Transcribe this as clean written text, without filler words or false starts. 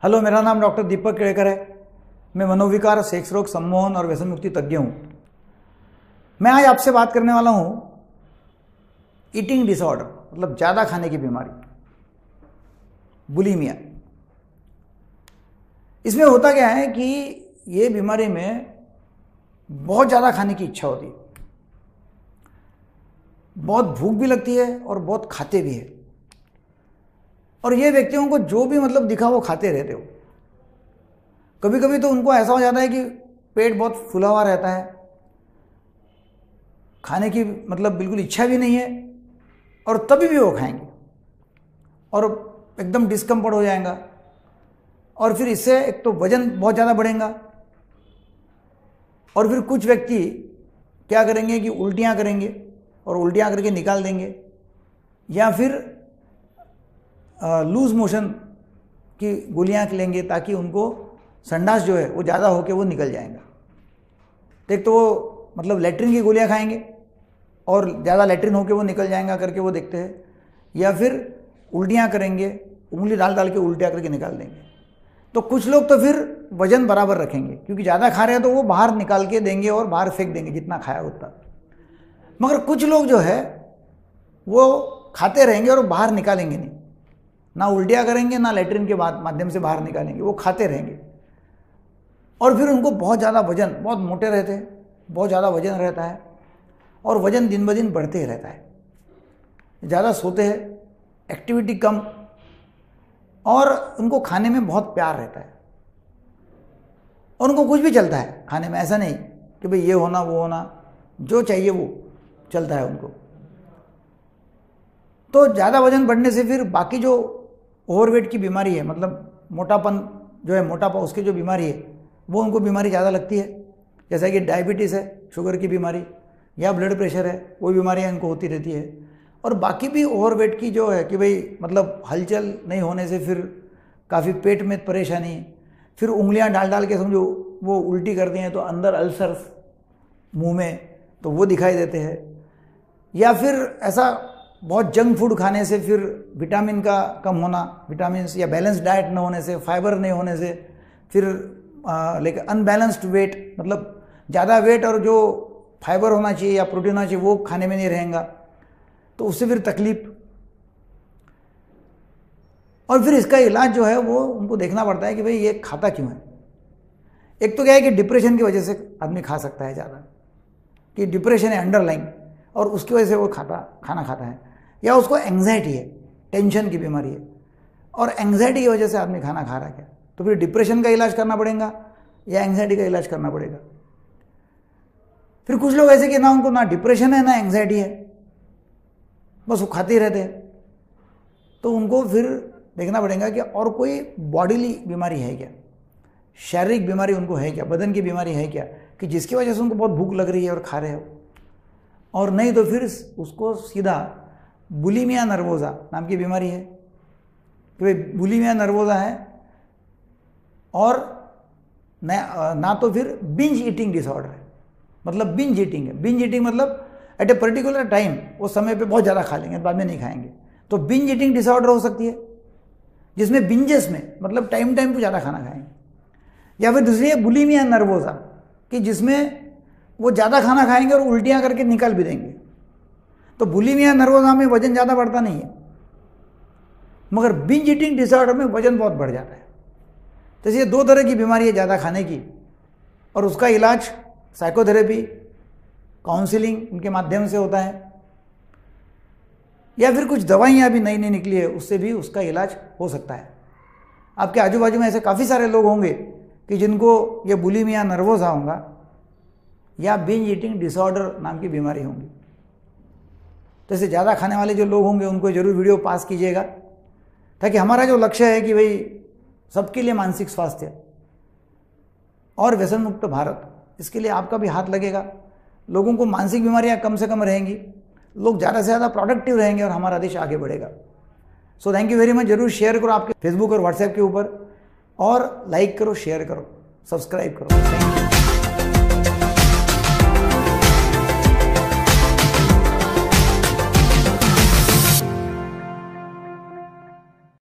Hello, मेरा नाम doctor दीपक केड़कर है। मैं मनोविकार, सेक्स रोग, सम्मोहन और व्यसन मुक्ति तज्ञ हूँ। मैं आज आपसे बात करने वाला हूँ ईटिंग डिसऑर्डर, मतलब ज़्यादा खाने की बीमारी, बुलिमिया। इसमें होता क्या है कि ये बीमारी में बहुत ज़्यादा खाने की इच्छा होती है, बहुत भूख भी लगती है और बहुत खाते भी है। और ये व्यक्तियों को जो भी मतलब दिखा वो खाते रहते हो। कभी कभी तो उनको ऐसा हो जाता है कि पेट बहुत फूला हुआ रहता है, खाने की मतलब बिल्कुल इच्छा भी नहीं है, और तभी भी वो खाएंगे और एकदम डिस्कम्फर्ट हो जाएगा। और फिर इससे एक तो वजन बहुत ज़्यादा बढ़ेगा, और फिर कुछ व्यक्ति क्या करेंगे कि उल्टियाँ करेंगे और उल्टियाँ करके निकाल देंगे, या फिर लूज मोशन की गोलियाँ लेंगे ताकि उनको संडास जो है वो ज़्यादा होकर वो निकल जाएगा। तो एक तो वो मतलब लेटरिन की गोलियाँ खाएंगे और ज़्यादा लेटरिन होकर वो निकल जाएगा करके वो देखते हैं, या फिर उल्टियाँ करेंगे, उंगली डाल डाल के उल्टियाँ करके निकाल देंगे। तो कुछ लोग तो फिर वजन बराबर रखेंगे, क्योंकि ज़्यादा खा रहे हैं तो वो बाहर निकाल के देंगे और बाहर फेंक देंगे जितना खाया उतना। मगर कुछ लोग जो है वो खाते रहेंगे और बाहर निकालेंगे नहीं, ना उल्टियाँ करेंगे ना लेटरिन के माध्यम से बाहर निकालेंगे, वो खाते रहेंगे। और फिर उनको बहुत ज़्यादा वजन, बहुत मोटे रहते हैं, बहुत ज़्यादा वजन रहता है, और वजन दिन ब दिन बढ़ते ही रहता है। ज़्यादा सोते हैं, एक्टिविटी कम, और उनको खाने में बहुत प्यार रहता है, और उनको कुछ भी चलता है खाने में। ऐसा नहीं कि भाई ये होना वो होना, जो चाहिए वो चलता है उनको। तो ज़्यादा वजन बढ़ने से फिर बाकी जो ओवरवेट की बीमारी है, मतलब मोटापन जो है, मोटापा उसकी जो बीमारी है वो उनको बीमारी ज़्यादा लगती है। जैसा कि डायबिटीज़ है, शुगर की बीमारी, या ब्लड प्रेशर है, वो बीमारियाँ इनको होती रहती है। और बाकी भी ओवरवेट की जो है कि भाई मतलब हलचल नहीं होने से फिर काफ़ी पेट में परेशानी, फिर उंगलियां डाल डाल के समझो वो उल्टी करती हैं तो अंदर अल्सर्स मुंह में, तो वो दिखाई देते हैं। या फिर ऐसा बहुत जंक फूड खाने से फिर विटामिन का कम होना, विटामिन या बैलेंस डाइट न होने से, फाइबर नहीं होने से, फिर लाइक अनबैलेंस्ड वेट, मतलब ज़्यादा वेट और जो फाइबर होना चाहिए या प्रोटीन होना चाहिए वो खाने में नहीं रहेगा, तो उससे फिर तकलीफ। और फिर इसका इलाज जो है वो उनको देखना पड़ता है कि भाई ये खाता क्यों है। एक तो क्या है कि डिप्रेशन की वजह से आदमी खा सकता है ज़्यादा, कि डिप्रेशन है अंडरलाइन और उसकी वजह से वो खाना खाता है, या उसको एंग्जाइटी है, टेंशन की बीमारी है, और एंग्जाइटी की वजह से आदमी खाना खा रहा है क्या, तो फिर डिप्रेशन का इलाज करना पड़ेगा या एंग्जाइटी का इलाज करना पड़ेगा। फिर कुछ लोग ऐसे कि ना उनको ना डिप्रेशन है ना एंग्जाइटी है, बस वो खाते ही रहते हैं, तो उनको फिर देखना पड़ेगा कि और कोई बॉडीली बीमारी है क्या, शारीरिक बीमारी उनको है क्या, बदन की बीमारी है क्या, कि जिसकी वजह से उनको बहुत भूख लग रही है और खा रहे हो। और नहीं तो फिर उसको सीधा बुलिमिया नर्वोसा नाम की बीमारी है कि भाई बुलिमिया नर्वोसा है, और ना तो फिर बिंज ईटिंग डिसऑर्डर है, मतलब बिंज ईटिंग है। बिंज ईटिंग मतलब एट ए पर्टिकुलर टाइम, उस समय पे बहुत ज़्यादा खा लेंगे, बाद में नहीं खाएंगे, तो बिंज ईटिंग डिसऑर्डर हो सकती है, जिसमें बिंजेस में मतलब टाइम टाइम पे ज़्यादा खाना खाएंगे। या फिर दूसरी है बुलिमिया नर्वोसा, कि जिसमें वो ज़्यादा खाना खाएंगे और उल्टियाँ करके निकाल भी देंगे। तो बुलिमिया नर्वोसा में वजन ज़्यादा बढ़ता नहीं है, मगर बिंज ईटिंग डिसऑर्डर में वजन बहुत बढ़ जाता है। तो ये दो तरह की बीमारी है ज़्यादा खाने की, और उसका इलाज साइकोथेरेपी, काउंसलिंग इनके माध्यम से होता है, या फिर कुछ दवाइयाँ भी नई नई निकली है, उससे भी उसका इलाज हो सकता है। आपके आजू बाजू में ऐसे काफ़ी सारे लोग होंगे कि जिनको ये बुलिमिया नर्वोसा होगा या बिंज ईटिंग डिसऑर्डर नाम की बीमारी होंगी। तो ऐसे ज़्यादा खाने वाले जो लोग होंगे उनको जरूर वीडियो पास कीजिएगा, ताकि हमारा जो लक्ष्य है कि भाई सबके लिए मानसिक स्वास्थ्य और व्यसन मुक्त भारत, इसके लिए आपका भी हाथ लगेगा। लोगों को मानसिक बीमारियां कम से कम रहेंगी, लोग ज़्यादा से ज़्यादा प्रोडक्टिव रहेंगे और हमारा देश आगे बढ़ेगा। So thank you very much. जरूर शेयर करो आपके फेसबुक और व्हाट्सएप के ऊपर, और लाइक करो, शेयर करो, सब्सक्राइब करो। Thank you.